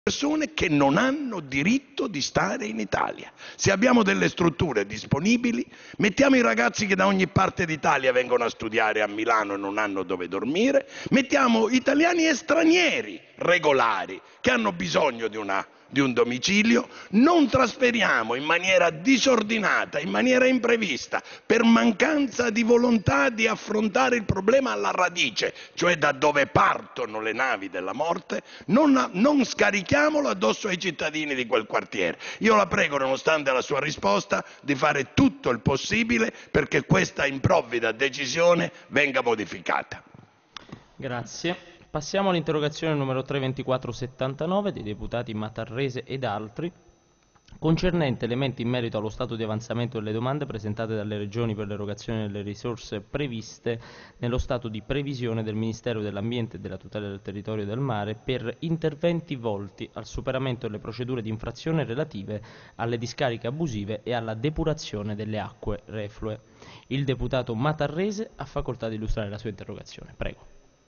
persone che non hanno diritto di stare in Italia. Se abbiamo delle strutture disponibili, mettiamo i ragazzi che da ogni parte d'Italia vengono a studiare a Milano e non hanno dove dormire, mettiamo italiani e stranieri regolari che hanno bisogno di un domicilio, non trasferiamo in maniera disordinata, in maniera imprevista, per mancanza di volontà di affrontare il problema alla radice, cioè da dove partono le navi della morte, non scarichiamolo addosso ai cittadini di quel quartiere. Io la prego, nonostante la sua risposta, di fare tutto il possibile perché questa improvvida decisione venga modificata. Grazie. Passiamo all'interrogazione numero 32479 dei deputati Matarrese ed altri, concernente elementi in merito allo stato di avanzamento delle domande presentate dalle Regioni per l'erogazione delle risorse previste nello stato di previsione del Ministero dell'Ambiente e della Tutela del Territorio e del Mare per interventi volti al superamento delle procedure di infrazione relative alle discariche abusive e alla depurazione delle acque reflue. Il deputato Matarrese ha facoltà di illustrare la sua interrogazione. Prego.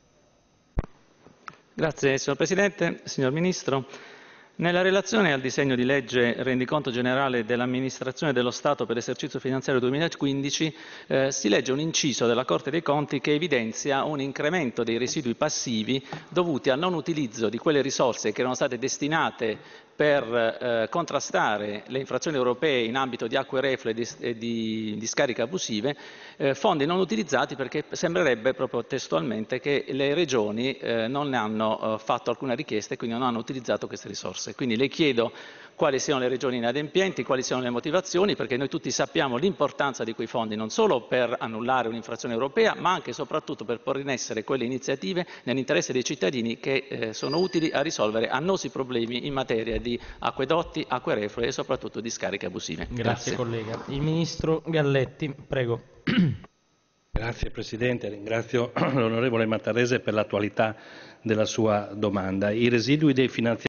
Grazie signor Presidente, signor Ministro. Nella relazione al disegno di legge Rendiconto generale dell'Amministrazione dello Stato per l'esercizio finanziario 2015 si legge un inciso della Corte dei Conti che evidenzia un incremento dei residui dovuti al non utilizzo di quelle risorse che erano state destinate per contrastare le infrazioni europee in ambito di acque reflue e di discariche abusive, fondi non utilizzati perché sembrerebbe proprio testualmente che le regioni non ne hanno fatto alcuna richiesta e quindi non hanno utilizzato queste risorse. Quindi le chiedo quali siano le regioni inadempienti, quali siano le motivazioni, perché noi tutti sappiamo l'importanza di quei fondi non solo per annullare un'infrazione europea, ma anche e soprattutto per porre in essere quelle iniziative nell'interesse dei cittadini che sono utili a risolvere annosi problemi in materia di acquedotti, acque reflue e soprattutto di scariche abusive. Grazie collega. Il Ministro Galletti, prego. Grazie Presidente, ringrazio l'onorevole Matarrese per l'attualità della sua domanda. I residui dei finanziamenti